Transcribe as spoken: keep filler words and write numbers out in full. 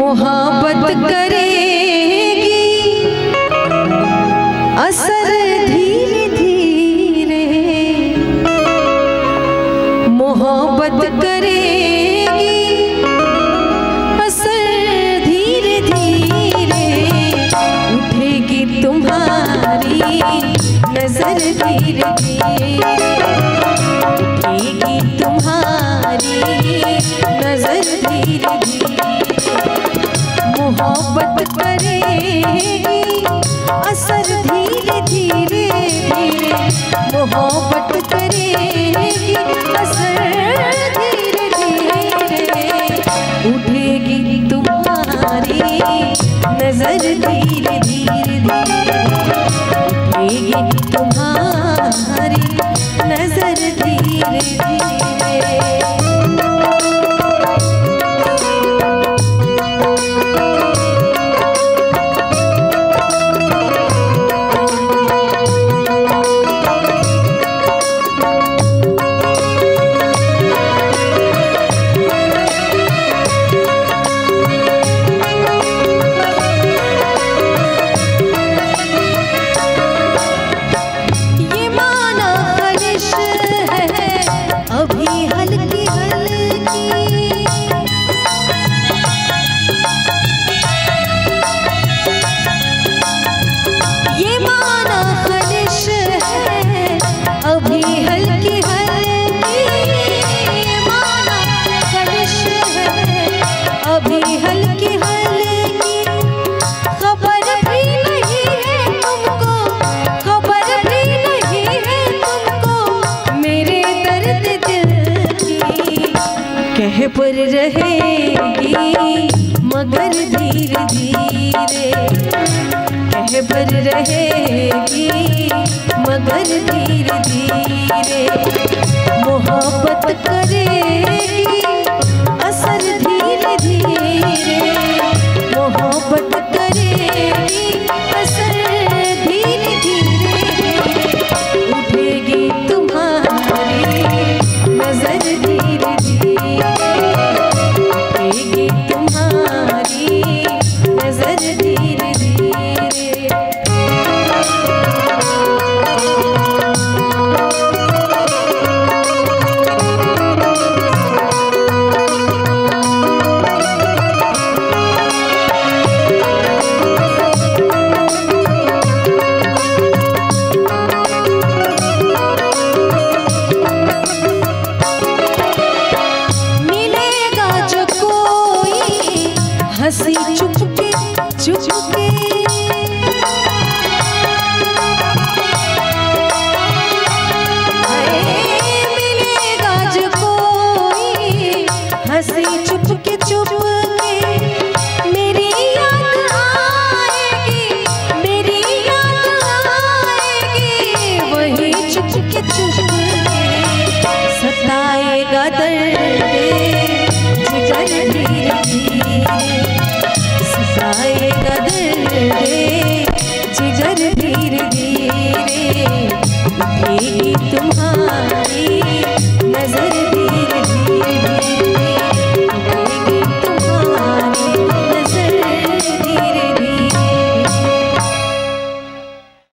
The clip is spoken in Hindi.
मोहब्बत करेगी असर धीरे धीरे, मोहब्बत करेगी असर धीरे धीरे, उठेगी तुम्हारी नजर धीरे धीरे, उठेगी तुम्हारी नजर धीरे धीरे, मोहब्बत करेगी असर धीरे धीरे धीरे, मोहब्बत करेगी असर धीरे धीरे, उठेगी तुम्हारी नजर धीरे धीरे धीरे, उठेगी तुम्हारी नजर धीरे धीरे। कह पर रहेगी मगर धीरे धीरे, कह पर रहेगी मगर धीरे धीरे, मोहब्बत करेगी असर धीरे धीरे, मोहब्बत करेगी असर धीरे धीरे, उठेगी तुम्हारी नजर धीरे धीरे, तुम्हारी नजर धीरे धीरे। मिलेगा जो कोई हंसी चुपके चुपके, मिलेगा जो कोई हंसी चुपके चुपके, मेरी याद आएगी मेरी याद आएगी, वही चुपके चुपके सताएगा दर्द जिगर धीरे धीरे, सताएगा दर्द जिगर धीरे धीरे, उठेगी